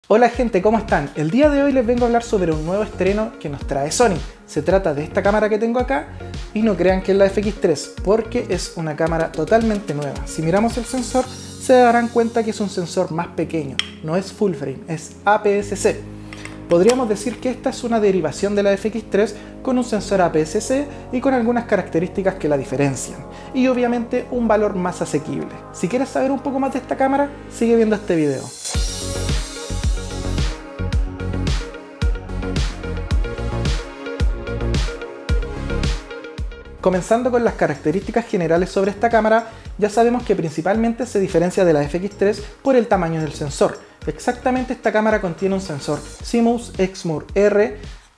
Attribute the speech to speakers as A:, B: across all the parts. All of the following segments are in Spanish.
A: Hola gente, ¿cómo están? El día de hoy les vengo a hablar sobre un nuevo estreno que nos trae Sony. Se trata de esta cámara que tengo acá y no crean que es la FX3 porque es una cámara totalmente nueva. Si miramos el sensor se darán cuenta que es un sensor más pequeño, no es full frame, es APS-C. Podríamos decir que esta es una derivación de la FX3 con un sensor APS-C y con algunas características que la diferencian. Y obviamente un valor más asequible. Si quieres saber un poco más de esta cámara, sigue viendo este video. Comenzando con las características generales sobre esta cámara, ya sabemos que principalmente se diferencia de la FX3 por el tamaño del sensor. Exactamente, esta cámara contiene un sensor CMOS Exmor R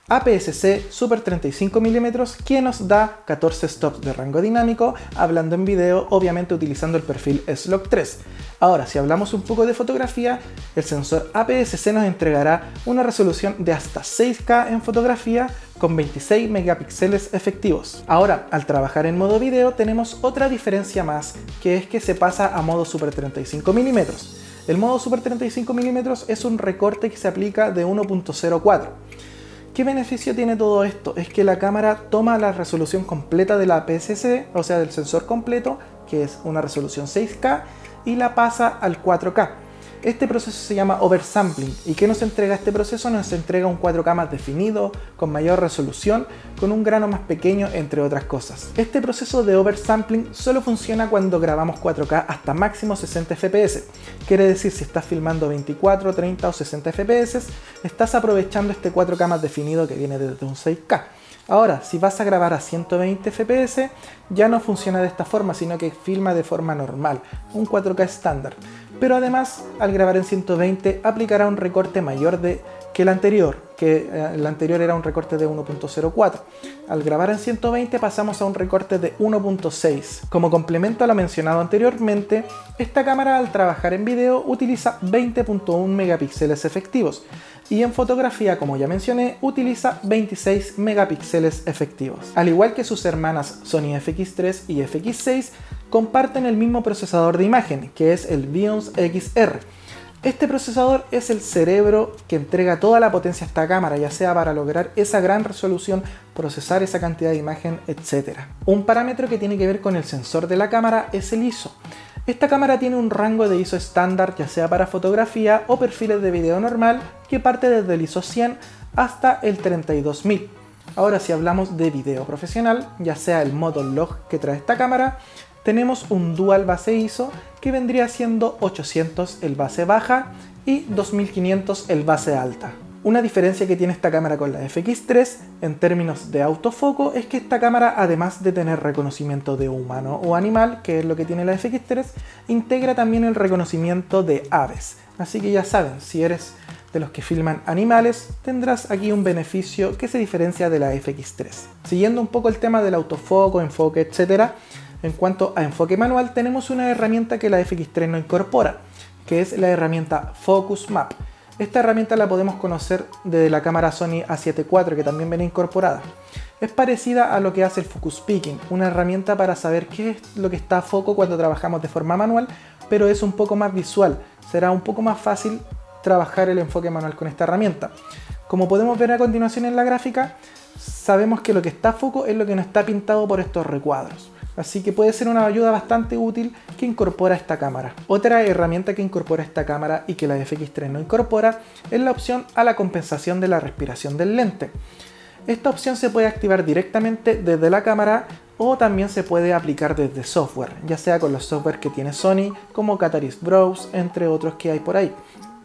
A: APS-C Super 35 mm que nos da 14 stops de rango dinámico, hablando en video, obviamente utilizando el perfil S-Log3. Ahora, si hablamos un poco de fotografía, el sensor APS-C nos entregará una resolución de hasta 6K en fotografía con 26 megapíxeles efectivos. Ahora, al trabajar en modo video tenemos otra diferencia más, que es que se pasa a modo Super 35 mm. El modo Super 35 mm es un recorte que se aplica de 1.04. ¿Qué beneficio tiene todo esto? Es que la cámara toma la resolución completa de la APS-C, o sea del sensor completo, que es una resolución 6K, y la pasa al 4K. Este proceso se llama oversampling. ¿Y qué nos entrega este proceso? Nos entrega un 4K más definido, con mayor resolución, con un grano más pequeño, entre otras cosas. Este proceso de oversampling solo funciona cuando grabamos 4K hasta máximo 60 fps. Quiere decir, si estás filmando 24, 30 o 60 fps, estás aprovechando este 4K más definido que viene desde un 6K. Ahora, si vas a grabar a 120 fps, ya no funciona de esta forma, sino que filma de forma normal, un 4K estándar. Pero además, al grabar en 120, aplicará un recorte mayor que el anterior, era un recorte de 1.04. Al grabar en 120 pasamos a un recorte de 1.6. Como complemento a lo mencionado anteriormente, esta cámara al trabajar en video utiliza 20.1 megapíxeles efectivos y en fotografía, como ya mencioné, utiliza 26 megapíxeles efectivos. Al igual que sus hermanas Sony FX3 y FX6, comparten el mismo procesador de imagen, que es el Vions XR. Este procesador es el cerebro que entrega toda la potencia a esta cámara, ya sea para lograr esa gran resolución, procesar esa cantidad de imagen, etc. Un parámetro que tiene que ver con el sensor de la cámara es el ISO. Esta cámara tiene un rango de ISO estándar, ya sea para fotografía o perfiles de video normal, que parte desde el ISO 100 hasta el 32000. Ahora, si hablamos de video profesional, ya sea el modo log que trae esta cámara, tenemos un dual base ISO que vendría siendo 800 el base baja y 2500 el base alta. Una diferencia que tiene esta cámara con la FX3 en términos de autofoco es que esta cámara, además de tener reconocimiento de humano o animal, que es lo que tiene la FX3, integra también el reconocimiento de aves. Así que ya saben, si eres de los que filman animales, tendrás aquí un beneficio que se diferencia de la FX3. Siguiendo un poco el tema del autofoco, enfoque, etc. En cuanto a enfoque manual, tenemos una herramienta que la FX3 no incorpora, que es la herramienta Focus Map. Esta herramienta la podemos conocer desde la cámara Sony A7 IV, que también viene incorporada. Es parecida a lo que hace el Focus Picking, una herramienta para saber qué es lo que está a foco cuando trabajamos de forma manual, pero es un poco más visual. Será un poco más fácil trabajar el enfoque manual con esta herramienta. Como podemos ver a continuación en la gráfica, sabemos que lo que está a foco es lo que no está pintado por estos recuadros. Así que puede ser una ayuda bastante útil que incorpora esta cámara. Otra herramienta que incorpora esta cámara y que la FX3 no incorpora es la opción a la compensación de la respiración del lente. Esta opción se puede activar directamente desde la cámara o también se puede aplicar desde software, ya sea con los software que tiene Sony, como Catalyst Browse, entre otros que hay por ahí.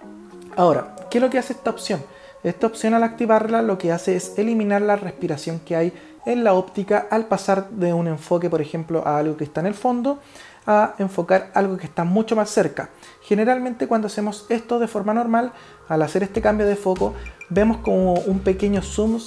A: Ahora, ¿qué es lo que hace esta opción? Esta opción, al activarla, lo que hace es eliminar la respiración que hay en la óptica al pasar de un enfoque, por ejemplo, a algo que está en el fondo, a enfocar algo que está mucho más cerca. Generalmente cuando hacemos esto de forma normal, al hacer este cambio de foco, vemos como un pequeño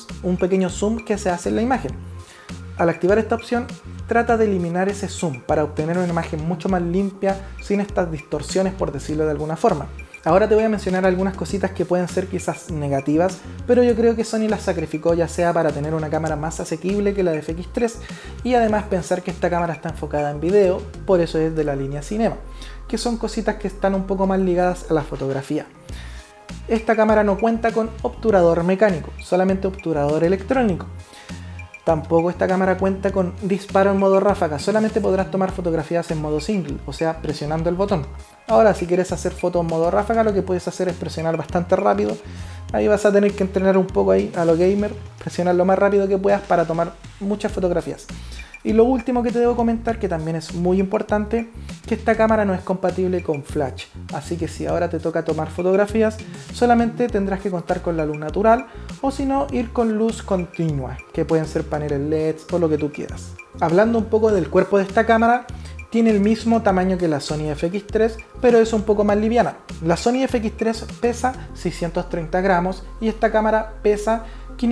A: zoom que se hace en la imagen. Al activar esta opción, trata de eliminar ese zoom para obtener una imagen mucho más limpia, sin estas distorsiones, por decirlo de alguna forma. Ahora te voy a mencionar algunas cositas que pueden ser quizás negativas, pero yo creo que Sony las sacrificó, ya sea para tener una cámara más asequible que la de FX3 y además pensar que esta cámara está enfocada en video, por eso es de la línea Cinema, que son cositas que están un poco más ligadas a la fotografía. esta cámara no cuenta con obturador mecánico, solamente obturador electrónico. Tampoco esta cámara cuenta con disparo en modo ráfaga, solamente podrás tomar fotografías en modo single, o sea, presionando el botón. Ahora, si quieres hacer fotos en modo ráfaga, lo que puedes hacer es presionar bastante rápido. Ahí vas a tener que entrenar un poco ahí a lo gamer, presionar lo más rápido que puedas para tomar muchas fotografías. Y lo último que te debo comentar, que también es muy importante, que esta cámara no es compatible con flash. Así que si ahora te toca tomar fotografías, solamente tendrás que contar con la luz natural o si no, ir con luz continua, que pueden ser paneles LEDs o lo que tú quieras. Hablando un poco del cuerpo de esta cámara, tiene el mismo tamaño que la Sony FX3, pero es un poco más liviana. La Sony FX3 pesa 630 gramos y esta cámara pesa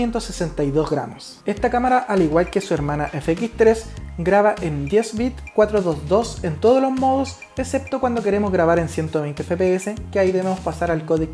A: 562 gramos. Esta cámara, al igual que su hermana FX3, graba en 10 bits 422 en todos los modos, excepto cuando queremos grabar en 120 fps, que ahí debemos pasar al códec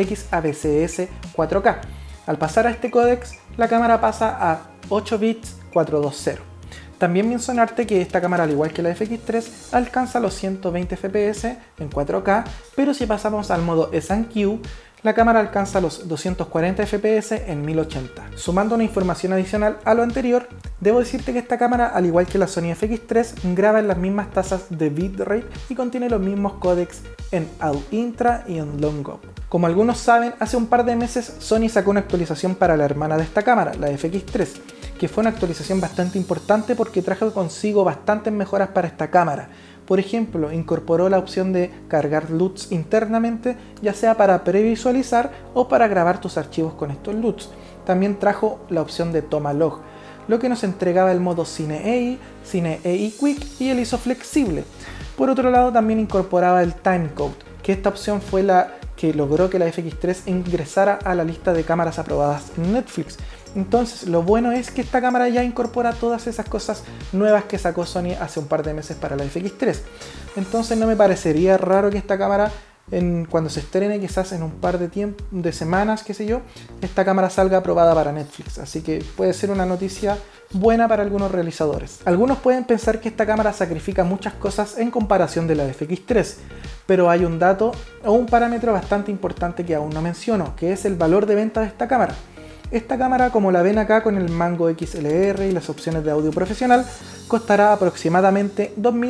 A: XAVCS 4K. Al pasar a este códec, la cámara pasa a 8 bits 420. También mencionarte que esta cámara, al igual que la FX3, alcanza los 120 fps en 4K, pero si pasamos al modo S&Q, la cámara alcanza los 240 fps en 1080. Sumando una información adicional a lo anterior, debo decirte que esta cámara, al igual que la Sony FX3, graba en las mismas tasas de bitrate y contiene los mismos códecs en AUINTRA y en LONGGO. Como algunos saben, hace un par de meses Sony sacó una actualización para la hermana de esta cámara, la FX3, que fue una actualización bastante importante porque trajo consigo bastantes mejoras para esta cámara. Por ejemplo, incorporó la opción de cargar LUTs internamente, ya sea para previsualizar o para grabar tus archivos con estos LUTs. También trajo la opción de toma log, lo que nos entregaba el modo Cine EI, Cine EI Quick y el ISO flexible. Por otro lado, también incorporaba el timecode, que esta opción fue la que logró que la FX3 ingresara a la lista de cámaras aprobadas en Netflix. Entonces, lo bueno es que esta cámara ya incorpora todas esas cosas nuevas que sacó Sony hace un par de meses para la FX3. Entonces no me parecería raro que esta cámara, cuando se estrene, quizás en un par de semanas, qué sé yo, esta cámara salga aprobada para Netflix. Así que puede ser una noticia buena para algunos realizadores. Algunos pueden pensar que esta cámara sacrifica muchas cosas en comparación de la FX3, pero hay un dato o un parámetro bastante importante que aún no menciono, que es el valor de venta de esta cámara. Esta cámara, como la ven acá con el mango XLR y las opciones de audio profesional, costará aproximadamente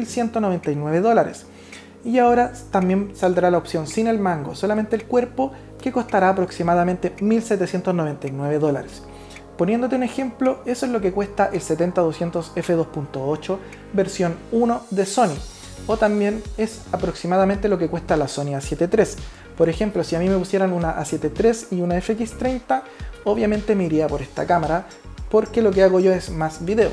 A: $2.199. Y ahora también saldrá la opción sin el mango, solamente el cuerpo, que costará aproximadamente $1.799. Poniéndote un ejemplo, eso es lo que cuesta el 70-200 f2.8 versión 1 de Sony, o también es aproximadamente lo que cuesta la Sony A7 III. Por ejemplo, si a mí me pusieran una A7 III y una FX30, obviamente me iría por esta cámara, porque lo que hago yo es más video.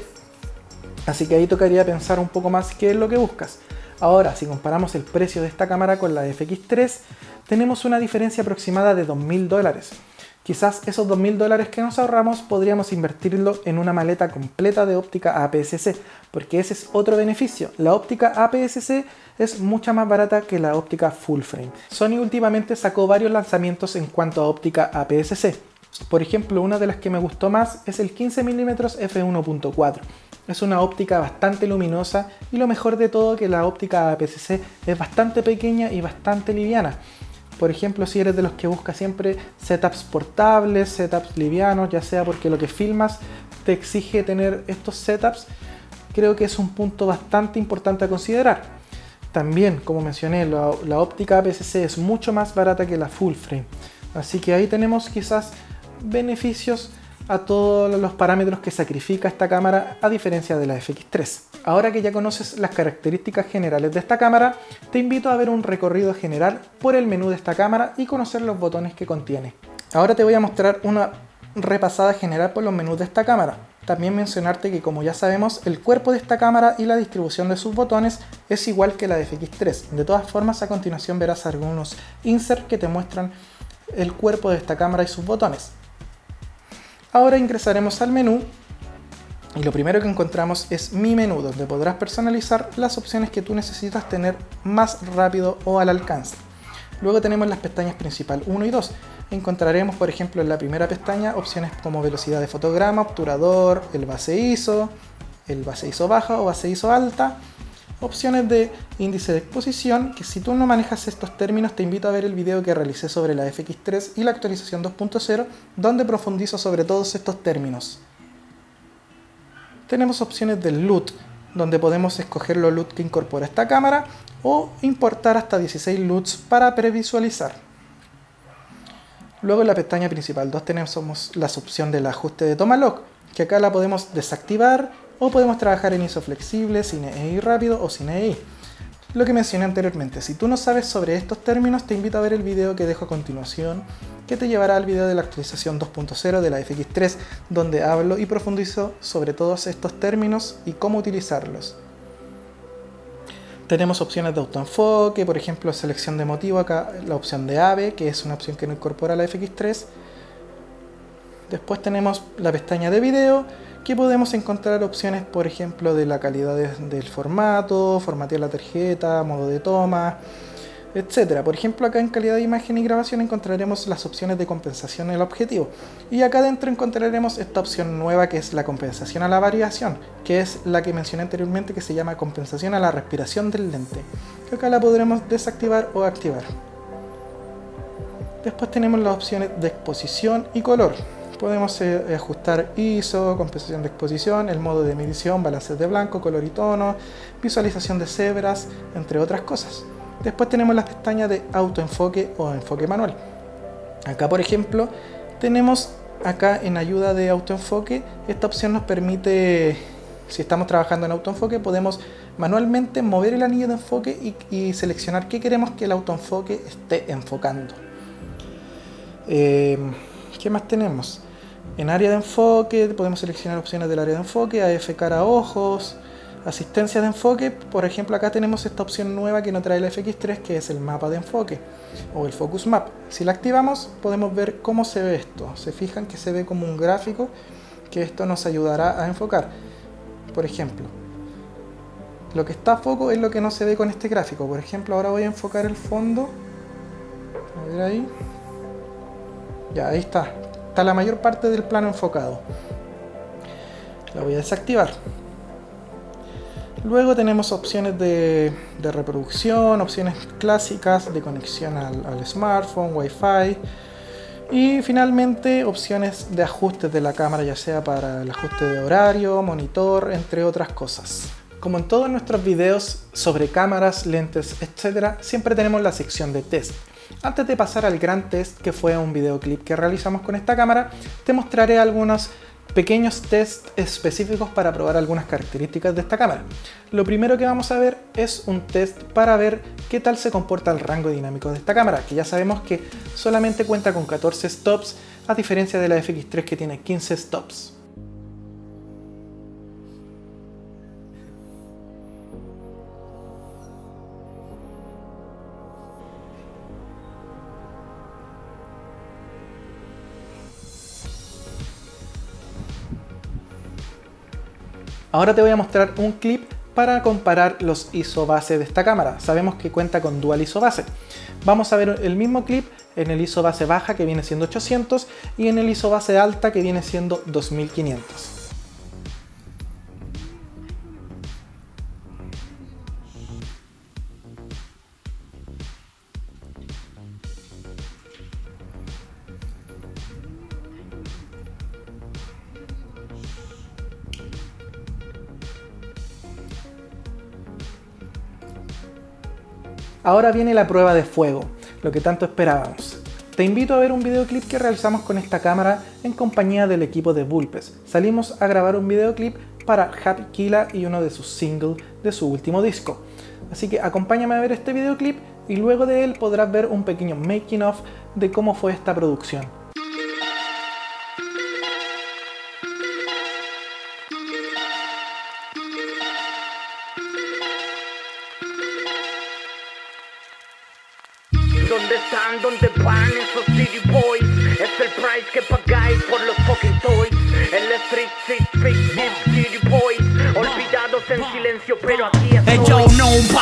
A: Así que ahí tocaría pensar un poco más qué es lo que buscas. Ahora, si comparamos el precio de esta cámara con la FX3, tenemos una diferencia aproximada de $2.000. Quizás esos $2.000 que nos ahorramos podríamos invertirlo en una maleta completa de óptica APS-C, porque ese es otro beneficio. La óptica APS-C es mucho más barata que la óptica full frame. Sony últimamente sacó varios lanzamientos en cuanto a óptica APS-C. Por ejemplo, una de las que me gustó más es el 15mm f1.4. Es una óptica bastante luminosa y lo mejor de todo que la óptica APS-C es bastante pequeña y bastante liviana. Por ejemplo, si eres de los que busca siempre setups portables, setups livianos, ya sea porque lo que filmas te exige tener estos setups, creo que es un punto bastante importante a considerar. También, como mencioné, la óptica APS-C es mucho más barata que la full frame. Así que ahí tenemos quizás beneficios a todos los parámetros que sacrifica esta cámara a diferencia de la FX3. Ahora que ya conoces las características generales de esta cámara, te invito a ver un recorrido general por el menú de esta cámara y conocer los botones que contiene. Ahora te voy a mostrar una repasada general por los menús de esta cámara. También mencionarte que, como ya sabemos, el cuerpo de esta cámara y la distribución de sus botones es igual que la de FX3. De todas formas, a continuación verás algunos inserts que te muestran el cuerpo de esta cámara y sus botones. Ahora ingresaremos al menú y lo primero que encontramos es Mi Menú, donde podrás personalizar las opciones que tú necesitas tener más rápido o al alcance. Luego tenemos las pestañas principal 1 y 2. Encontraremos, por ejemplo, en la primera pestaña opciones como velocidad de fotograma, obturador, el base ISO baja o base ISO alta. opciones de índice de exposición, que si tú no manejas estos términos te invito a ver el video que realicé sobre la FX3 y la actualización 2.0, donde profundizo sobre todos estos términos. Tenemos opciones del LUT, donde podemos escoger los LUT que incorpora esta cámara o importar hasta 16 LUTs para previsualizar. Luego en la pestaña principal 2 tenemos la opción del ajuste de toma lock, que acá la podemos desactivar o podemos trabajar en ISO flexible, sin EI rápido o sin EI. Lo que mencioné anteriormente, si tú no sabes sobre estos términos te invito a ver el video que dejo a continuación, que te llevará al video de la actualización 2.0 de la FX3, donde hablo y profundizo sobre todos estos términos y cómo utilizarlos. Tenemos opciones de autoenfoque, por ejemplo selección de motivo, acá la opción de AVE, que es una opción que no incorpora la FX3. Después tenemos la pestaña de video, que podemos encontrar opciones, por ejemplo, de la calidad del formato, formatear la tarjeta, modo de toma, etc. Por ejemplo, acá en calidad de imagen y grabación encontraremos las opciones de compensación en el objetivo. Y acá adentro encontraremos esta opción nueva que es la compensación a la variación, que es la que mencioné anteriormente, que se llama compensación a la respiración del lente. Que acá la podremos desactivar o activar. Después tenemos las opciones de exposición y color. Podemos ajustar ISO, compensación de exposición, el modo de medición, balances de blanco, color y tono, visualización de cebras, entre otras cosas. Después tenemos las pestañas de autoenfoque o enfoque manual. Acá, por ejemplo, tenemos acá en ayuda de autoenfoque, esta opción nos permite, si estamos trabajando en autoenfoque, podemos manualmente mover el anillo de enfoque y seleccionar qué queremos que el autoenfoque esté enfocando. ¿Qué más tenemos? En área de enfoque podemos seleccionar opciones del área de enfoque, AF cara ojos, asistencia de enfoque. Por ejemplo, acá tenemos esta opción nueva que no trae la FX3, que es el mapa de enfoque o el Focus Map. Si la activamos podemos ver cómo se ve esto. Se fijan que se ve como un gráfico, que esto nos ayudará a enfocar. Por ejemplo, lo que está a foco es lo que no se ve con este gráfico. Por ejemplo, ahora voy a enfocar el fondo. A ver ahí. Ya, ahí está. Está la mayor parte del plano enfocado. La voy a desactivar. Luego tenemos opciones de reproducción, opciones clásicas de conexión al smartphone, Wi-Fi. Y finalmente opciones de ajustes de la cámara, ya sea para el ajuste de horario, monitor, entre otras cosas. Como en todos nuestros videos sobre cámaras, lentes, etc., siempre tenemos la sección de test. Antes de pasar al gran test, que fue un videoclip que realizamos con esta cámara, te mostraré algunos pequeños tests específicos para probar algunas características de esta cámara. Lo primero que vamos a ver es un test para ver qué tal se comporta el rango dinámico de esta cámara, que ya sabemos que solamente cuenta con 14 stops, a diferencia de la FX3 que tiene 15 stops. Ahora te voy a mostrar un clip para comparar los ISO base de esta cámara. Sabemos que cuenta con dual ISO base. Vamos a ver el mismo clip en el ISO base baja, que viene siendo 800, y en el ISO base alta, que viene siendo 2500. Ahora viene la prueba de fuego, lo que tanto esperábamos. Te invito a ver un videoclip que realizamos con esta cámara en compañía del equipo de Vulpes. Salimos a grabar un videoclip para Happy Killa y uno de sus singles de su último disco. Así que acompáñame a ver este videoclip y luego de él podrás ver un pequeño making of de cómo fue esta producción.
B: ¿Dónde están? ¿Dónde van esos city boys? Es el price que pagáis por los fucking toys. El street city boys, olvidados en silencio, pero aquí estoy.
C: Yo, nobody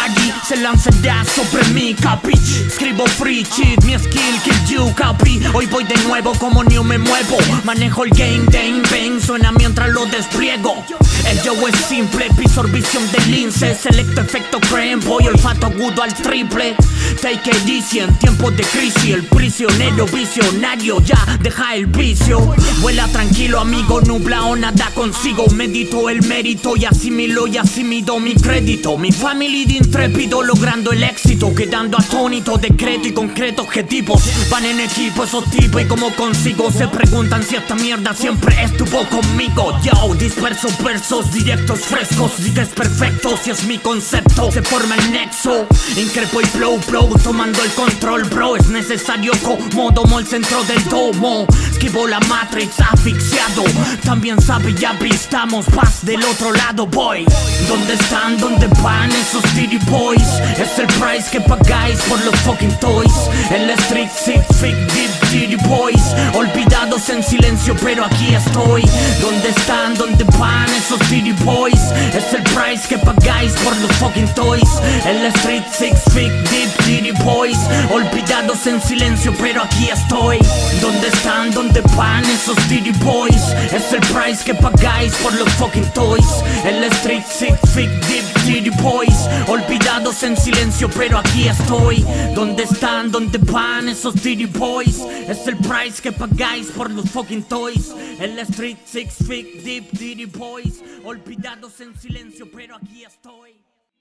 C: se lanzará sobre mí, capi. Escribo free cheat, mi skill kill you, capi. Hoy voy de nuevo como new me muevo. Manejo el game, bang, bang, suena mientras lo despliego. El show es simple, visor, visión de lince. Selecto efecto creme, voy olfato agudo al triple. Take it easy en tiempos de crisis. El prisionero visionario ya deja el vicio. Vuela tranquilo amigo, nublao nada consigo. Medito el mérito y asimilo y asimido mi crédito. Mi family de intrépido logrando el éxito. Quedando atónito, decreto y concreto objetivos. Van en equipo esos tipos y como consigo. Se preguntan si esta mierda siempre estuvo conmigo. Yo disperso versos directos frescos. Dices perfecto si es mi concepto. Se forma el nexo. Increpo y flow, tomando el control, bro. Es necesario como domo el centro del domo. Esquivo la Matrix asfixiado. También sabe ya estamos paz del otro lado, boy. ¿Dónde están? ¿Dónde van esos Diddy Boys? Es el price que pagáis por los fucking toys. El street six fig deep Diddy Boys. Olvidados en silencio pero aquí estoy. ¿Dónde están? ¿Dónde van esos Diddy Boys? Es el price que pagáis por los fucking toys. El street six fig deep Diddy Boys. Olvidados en silencio pero aquí estoy. ¿Dónde están? ¿Dónde van esos Diddy Boys? Es el price que pagáis por los fucking toys. El street six fig deep Diddy Boys. Olvidados en silencio pero aquí estoy. ¿Dónde están? ¿Dónde van esos Diddy Boys? Es el price que pagáis por los fucking toys. El street six fig deep Diddy Boys. Olvidados en silencio pero aquí estoy.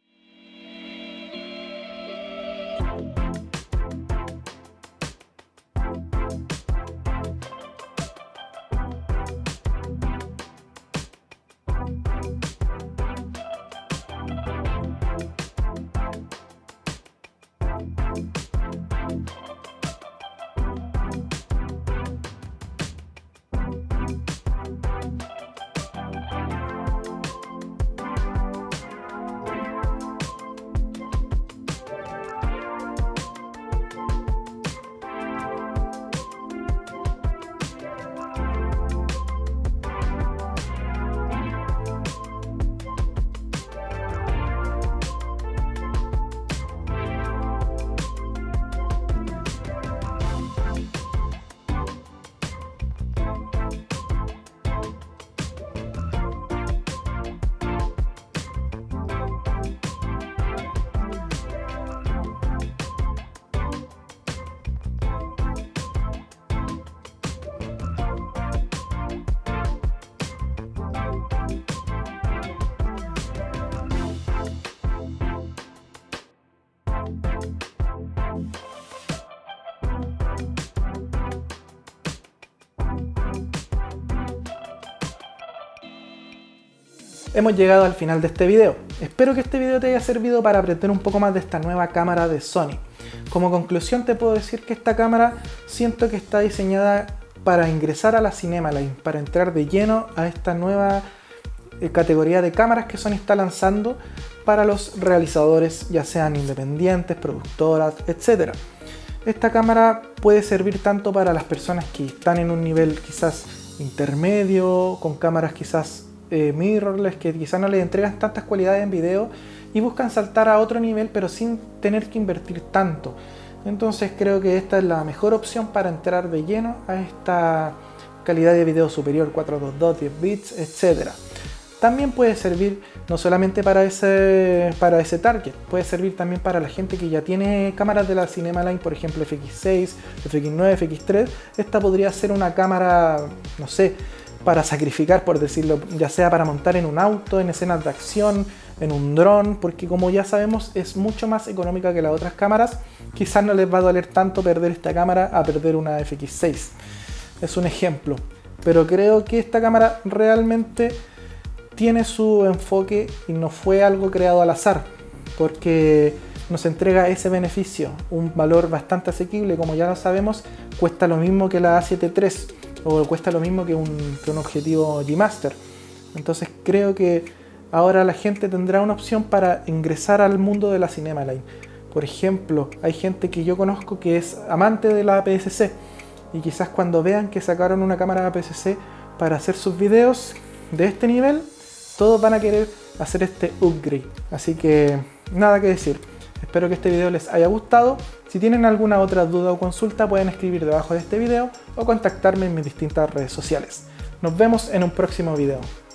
A: Hemos llegado al final de este video. Espero que este video te haya servido para aprender un poco más de esta nueva cámara de Sony. Como conclusión te puedo decir que esta cámara siento que está diseñada para ingresar a la Cinema-Line, para entrar de lleno a esta nueva categoría de cámaras que Sony está lanzando para los realizadores, ya sean independientes, productoras, etc. Esta cámara puede servir tanto para las personas que están en un nivel quizás intermedio, con cámaras quizás mirrorless, que quizás no les entregan tantas cualidades en video y buscan saltar a otro nivel pero sin tener que invertir tanto. Entonces creo que esta es la mejor opción para entrar de lleno a esta calidad de video superior, 422, 10 bits, etc. También puede servir no solamente para ese target, puede servir también para la gente que ya tiene cámaras de la Cinema-Line, por ejemplo FX6, FX9, FX3. Esta podría ser una cámara, no sé, para sacrificar, por decirlo, ya sea para montar en un auto, en escenas de acción, en un dron, porque como ya sabemos es mucho más económica que las otras cámaras. Quizás no les va a doler tanto perder esta cámara a perder una FX6. Es un ejemplo, pero creo que esta cámara realmente tiene su enfoque y no fue algo creado al azar, porque nos entrega ese beneficio, un valor bastante asequible. Como ya lo sabemos, cuesta lo mismo que la A7 III o cuesta lo mismo que un objetivo G-Master. Entonces creo que ahora la gente tendrá una opción para ingresar al mundo de la Cinema-Line. Por ejemplo, hay gente que yo conozco que es amante de la APS-C y quizás cuando vean que sacaron una cámara APS-C para hacer sus videos de este nivel, todos van a querer hacer este upgrade. Así que nada que decir. Espero que este video les haya gustado. Si tienen alguna otra duda o consulta pueden escribir debajo de este video o contactarme en mis distintas redes sociales. Nos vemos en un próximo video.